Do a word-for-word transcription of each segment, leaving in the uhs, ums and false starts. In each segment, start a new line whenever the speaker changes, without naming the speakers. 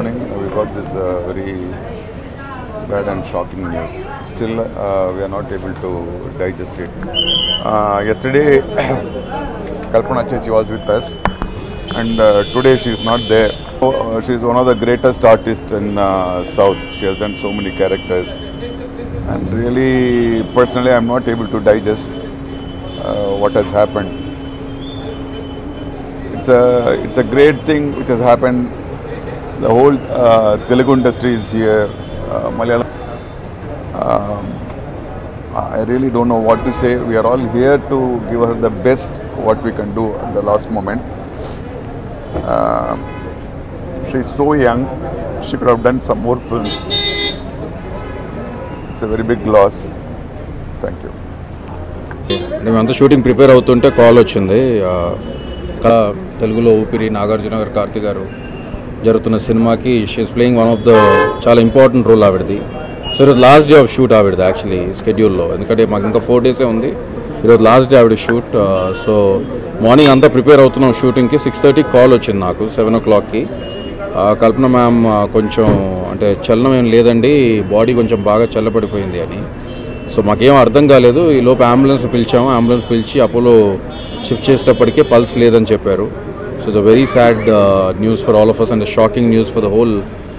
morning we got this uh, very bad and shocking news. Still, uh, we are not able to digest it. Uh, yesterday, Kalpana was with us, and uh, today she is not there. So, uh, she is one of the greatest artists in uh, South. She has done so many characters, and really, personally, I am not able to digest uh, what has happened. It's a it's a great thing which has happened. The whole uh, Telugu industry is here. Uh, Malayalam. Um, I really don't know what to say. We are all here to give her the best what we can do at the last moment. Uh, she's so young. She could have done some more films. It's a very big loss. Thank you.
మేమంతా shooting prepare అవుతుంటే call వచ్చింది. తెలుగులో ఊపిరి నాగార్జున గారు కార్తీ గారు జరుగుతున్న సినిమాకి she's playing one of the చాలా important role ఆవిడది. So ఈరోజు last day of shoot ఆవిడది యాక్చువల్లీ స్కెడ్యూల్లో, ఎందుకంటే మాకు ఇంకా ఫోర్ డేసే ఉంది. ఈరోజు లాస్ట్ డే ఆవిడ షూట్. సో మార్నింగ్ అంతా ప్రిపేర్ అవుతున్నాం షూటింగ్కి. సిక్స్ థర్టీకి కాల్ వచ్చింది నాకు, సెవెన్ ఓ క్లాక్కి. కల్పన మ్యామ్ కొంచెం అంటే చలనం ఏం లేదండి, బాడీ కొంచెం బాగా చల్లబడిపోయింది అని. సో మాకేం అర్థం కాలేదు. ఈ లోపు అంబులెన్స్ పిలిచాము. అంబులెన్స్ పిలిచి అపోలో షిఫ్ట్ చేసేటప్పటికే పల్స్ లేదని చెప్పారు. So it's a very sad news for all of us and shocking news for the whole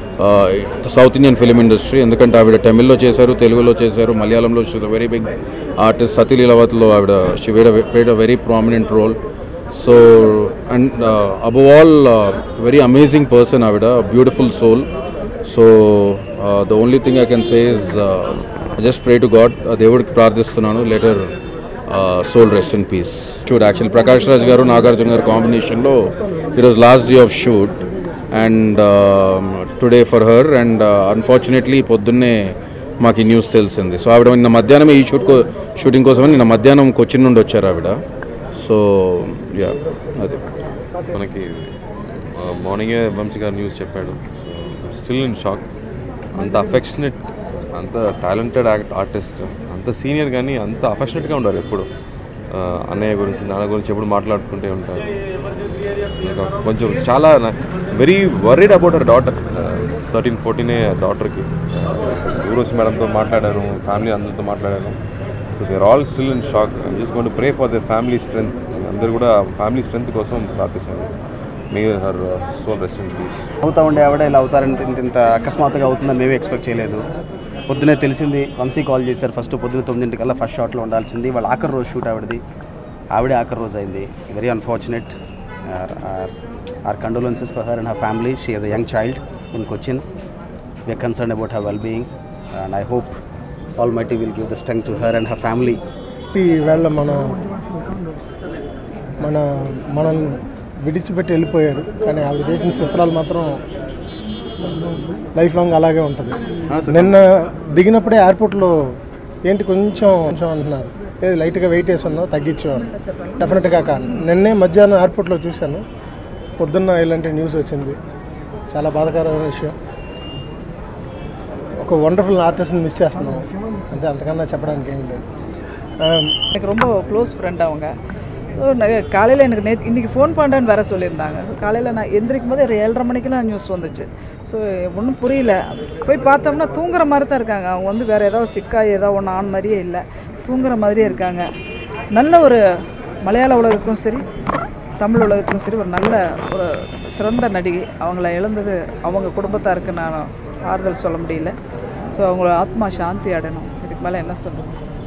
South Indian film industry. ఎందుకంటే ఆవిడ తమిళ్లో చేశారు, తెలుగులో చేశారు, మలయాళంలో she's a very big artist. Sathi లీలావతిలో ఆవిడ she was played a very prominent role. So and above all very amazing person ఆవిడ, beautiful soul. So the only thing I can say is I just pray to God, దేవుడికి ప్రార్థిస్తున్నాను, let her soul rest in peace. Shoot actually Prakash Raj garu Nagarjuna garu కాంబినేషన్లో ఈరోజు last day of shoot and today for her. And unfortunately పొద్దున్నే మాకు ఈ news తెలిసింది. So ఆవిడ నిన్న మధ్యాహ్నం ఈ షూట్ షూటింగ్ కోసమని నిన్న మధ్యాహ్నం కొచ్చిన్ నుండి వచ్చారు ఆవిడ. సో యా అది
మనకి మార్నింగే వంశీ గారు న్యూస్ చెప్పాడు. So still in shock. అంత అఫెక్షనేట్, అంత టాలెంటెడ్ ఆర్టిస్ట్, అంత సీనియర్ కానీ అంత అఫెక్షనేట్గా ఉంటారు ఎప్పుడు. అన్నయ్య గురించి నాన్న గురించి ఎప్పుడు మాట్లాడుకుంటూ ఉంటారు. ఇంకా కొంచెం చాలా very worried about our daughter. Thirteen ఫోర్టీనే డాటర్కి ఊరోస్ మేడంతో మాట్లాడారు, ఫ్యామిలీ అందరితో మాట్లాడారు. So they are all still in shock. I'm just going to pray for their family strength. అందరూ కూడా ఫ్యామిలీ స్ట్రెంత్ కోసం ప్రార్థిస్తున్నారు. May her soul rest in peace.
అవుతా ఉండే ఆవిడ ఇలా అవుతారని ఇంత ఇంత అకస్మాత్తుగా అవుతుందని మేమే ఎక్స్పెక్ట్ చేయలేదు. పొద్దునే తెలిసింది, వంశీ కాల్ చేశారు. ఫస్ట్ పొద్దున్న తొమ్మిదింటికల్లా ఫస్ట్ షాట్లో ఉండాల్సింది. వాళ్ళ ఆఖరి రోజు షూట్ ఆవిడది, ఆవిడే ఆఖరి రోజు అయింది. Very unfortunate. Our condolences for her and her family. She is a young child in Cochin. We're concern about her well being and I hope almighty will give the strength to her and her family.
ఈవేళ మన మన మనం విడిచిపెట్టి వెళ్ళిపోయారు, కానీ ఆవిడ చేసిన చిత్రాలు మాత్రం లైఫ్ లాంగ్ అలాగే ఉంటుంది. నిన్న దిగినప్పుడే ఎయిర్పోర్ట్లో ఏంటి కొంచెం కొంచెం అంటున్నారు, ఏది లైట్గా వెయిట్ వేసి ఉన్నావు తగ్గించు అని. డెఫినెట్గా కాదు, నిన్నే మధ్యాహ్నం ఎయిర్పోర్ట్లో చూశాను, పొద్దున్న ఇలాంటి న్యూస్ వచ్చింది. చాలా బాధాకరమైన విషయం. ఒక వండర్ఫుల్ ఆర్టిస్ట్ని మిస్ చేస్తున్నాము అంతే, అంతకన్నా చెప్పడానికి ఏం లేదు.
எனக்கு ரொம்ப க்ளோஸ் ஃப்ரெண்ட் அவங்க. காலையில் எனக்கு நேற்று இன்றைக்கி ஃபோன் பண்ணுறேன்னு வேறு சொல்லியிருந்தாங்க. காலையில் நான் எந்திரிக்கும் போது ஒரு ஏழரை மணிக்கெலாம் நியூஸ் வந்துச்சு. ஸோ ஒன்றும் புரியல. போய் பார்த்தோம்னா தூங்குற மாதிரி தான் இருக்காங்க. அவங்க வந்து வேறு ஏதாவது சிக்கா ஏதோ ஒன்று ஆன் மாதிரியே இல்லை, தூங்குற மாதிரியே இருக்காங்க. நல்ல ஒரு மலையாள உலகத்துக்கும் சரி தமிழ் உலகத்துக்கும் சரி ஒரு நல்ல ஒரு சிறந்த நடிகை. அவங்கள இழந்தது அவங்க குடும்பத்தாருக்கு நான் ஆறுதல் சொல்ல முடியல. ஸோ அவங்கள ஆத்மா சாந்தி அடையணும். இதுக்கு மேலே என்ன சொல்லுங்கள்?